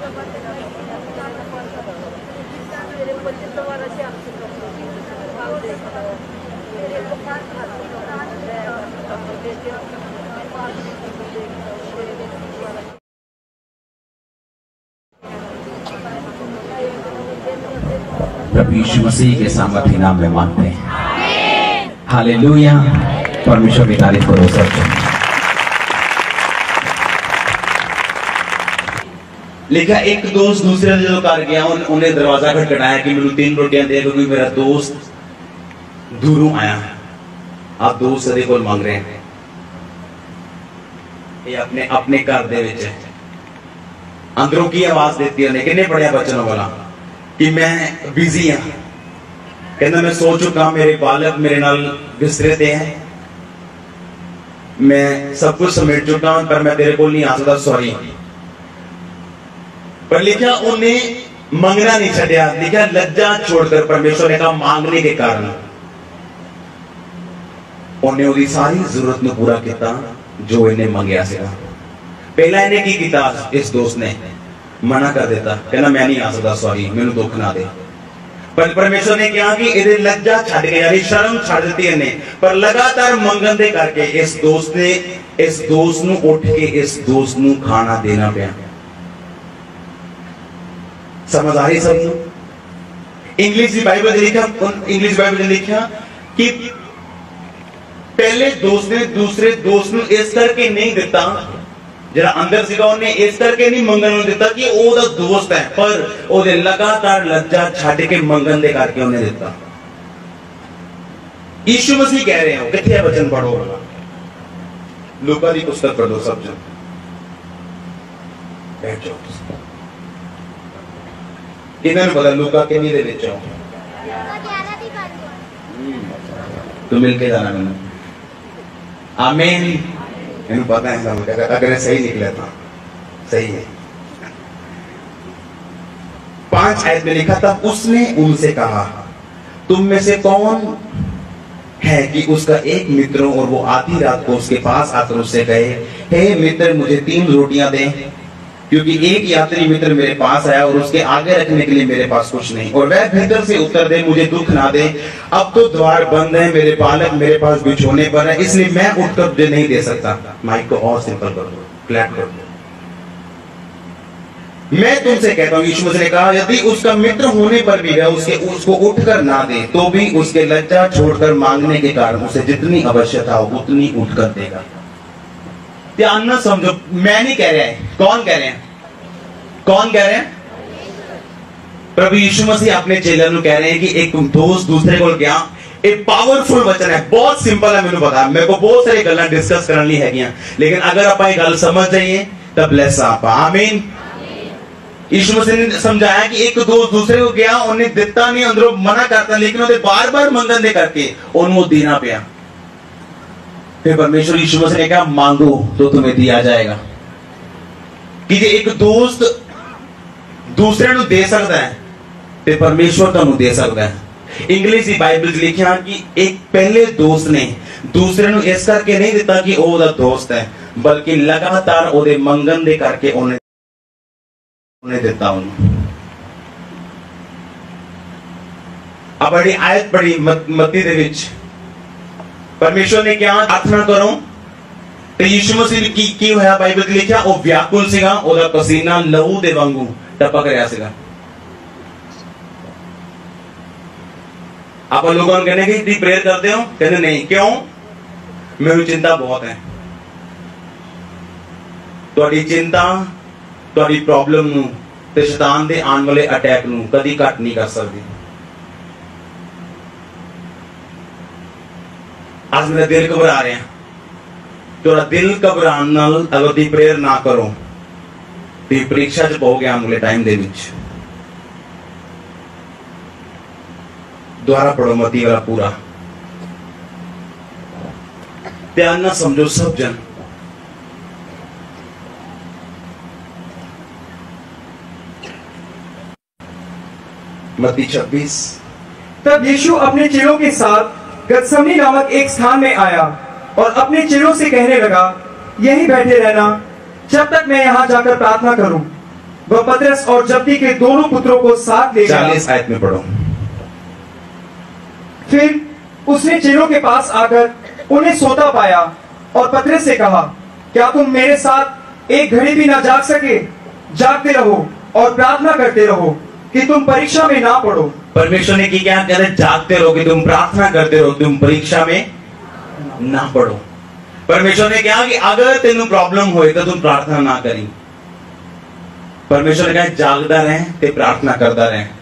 प्रभु यीशु मसीह के सामर्थ्य नाम में मानते हैं। हालेलुया। परमेश्वर की तारीफ करो सब। लिखा एक दोस्त दूसरे ने जो कर गया उन्हें दरवाजा खटखटाया कि मेरे 3 रोटियां दे, क्योंकि मेरा दोस्त दूरों आया है। आप दोस्त सदे को मांग रहे हैं, ये अपने अपने घर दे विच अंदरों की आवाज देती है। किन्ने पढ़िया बचनों वाला कि मैं बिजी हाँ, कहना मैं सो चुका, मेरे बालक मेरे नाल बिस्तरे ते हैं, मैं सब कुछ समेट चुका हूं, पर मैं तेरे को नहीं आ सकता, सॉरी। पर लिखा उन्हें मंगना नहीं छड़िया, लिखा लज्जा छोड़कर परमेश्वर ने कहा मांगने के कारण उन्हें उसकी सारी जरूरत में पूरा किया जो इन्हें मंगया सीगा। पहला इन्हें की किया, इस दोस्त ने मना कर देता, कहना मैं नहीं आ सकता, सॉरी, मैनू दुख ना दे। पर परमेश्वर ने कहा कि इहदे लज्जा छड़ गई, यानी शर्म छड़ दी इन्हें। पर लगातार मंगन दे करके इस दोस्त ने इस दोस्त नू उठ के इस दोस्त नू खाना देना पिया। समझ आ रही सबनू? इंग्लिश बाइबल ने लिखा कि पहले दोस्त ने दूसरे दोस्त नू इस करके नहीं दिता, जरा अंदर सीगा उन्हें इस करके नहीं मंगन नू दिता कि ओदा दोस्त है, पर ओदे लगातार लज्जा छड़ के मंगन दे करके उन्हें दिता। यीशु मसीह कह रहे हो किथे वचन पढ़ो, लूका दी पुस्तक पढ़ दो सब जन, बैठ जाओ। इन्होंने पता लूका के नहीं दे विच आओ, तो मिलके जाना मैंने। आमीन। इन्हें पता है समझ, अगर सही निकला था सही है। 5 आयत में लिखा था, उसने उनसे कहा तुम में से कौन है कि उसका एक मित्र और वो आधी रात को उसके पास आकर उससे कहे, हे मित्र मुझे 3 रोटियां दे, क्योंकि एक यात्री मित्र मेरे पास आया और उसके आगे रखने के लिए मेरे पास कुछ नहीं। और वह भीतर से उत्तर दे, मुझे दुख ना दे, अब तो द्वार बंद है, मेरे बालक मेरे पास बिछोने पर है, इसलिए मैं उठकर तुझे नहीं दे सकता। माइक को और सिंपल कर दो, क्लैप कर दो। मैं तुमसे कहता हूं, यीशु मसीह ने कहा, यदि उसका मित्र होने पर भी वह उसको उठकर ना दे, तो भी उसके लज्जा छोड़कर मांगने के कारण उसे जितनी आवश्यकता हो उतनी उठकर देगा। ध्यान ना समझो, मैं नहीं कह रहा है, कौन कह रहे हैं? कौन कह रहे हैं? प्रभु यीशु मसीह अपने चेलों को कह रहे हैं कि एक दोस्त दूसरे को गया। एक पावरफुल वचन है, बहुत सिंपल है, मैंने बताया, मेरे को बहुत सारी गल्लां डिस्कस करनी है, लेकिन अगर आप ये गल समझ जाइए तब ब्लेस आप। आमीन। यीशु मसीह ने समझाया कि एक दोस्त दूसरे को गया, उन्हें दिता नहीं, अंदरों मना करता, लेकिन उन्हें बार बार मंगन दे करके उनको देना पिया। फिर परमेश्वर यीशु मसीह ने कहा मांगो तो तुम्हें दिया जाएगा। कि एक दोस्त दूसरे को दे सकता है तो परमेश्वर तुहानू दे सकता है। इंग्लिश की बाइबल लिखा कि एक पहले दोस्त ने दूसरे को इस करके नहीं दिता कि वो दोस्त है, बल्कि लगातार ओदे मंगन दे करके उन्हें दिता। अब बड़ी आयत बड़ी मत्ती दे विच परमेश्वर ने क्या प्रार्थना करो तो यीशु मसीह की होया बाइबल लिखा वो व्याकुल सीगा, ओदा पसीना लहू दे वांगू टपक रहा सीगा। आप लोगों कहने की प्रेयर करते हो, कहते नहीं, क्यों? मेरी चिंता बहुत है। तुहाडी चिंता तुहाडी प्रॉब्लम नू ते शैतान दे आने वाले अटैक नू कदी घट नहीं कर सकती। आज मेरा दिल घबरा रहा है, थोड़ा दिल घबराने नाल अगर दी प्रेयर ना करो तो परीक्षा च पाओगे आने वाले टाइम दे विच। द्वारा पढ़ो मत्ती वाला पूरा, ध्यान ना समझो सब जन। मत्ती 26। तब यीशु अपने चेलों के साथ गतसमनी नामक एक स्थान में आया और अपने चेलों से कहने लगा, यहीं बैठे रहना जब तक मैं यहां जाकर प्रार्थना करूं। वह पतरस और जब्दी के दोनों पुत्रों को साथ ले गया। 40 आयत में पढ़ो। फिर उसने चेलों के पास आकर उन्हें सोता पाया और पतरस से कहा, क्या तुम मेरे साथ एक घड़ी भी ना जाग सके? जागते रहो और प्रार्थना करते रहो कि तुम परीक्षा में ना पड़ो। परमेश्वर ने की क्या कहते? जागते रहो कि तुम प्रार्थना करते रहो, तुम परीक्षा में ना पड़ो। परमेश्वर ने कहा कि अगर तेन प्रॉब्लम होए तो तुम प्रार्थना ना करी। परमेश्वर ने कहा जागदा रहे ते प्रार्थना करता रहे।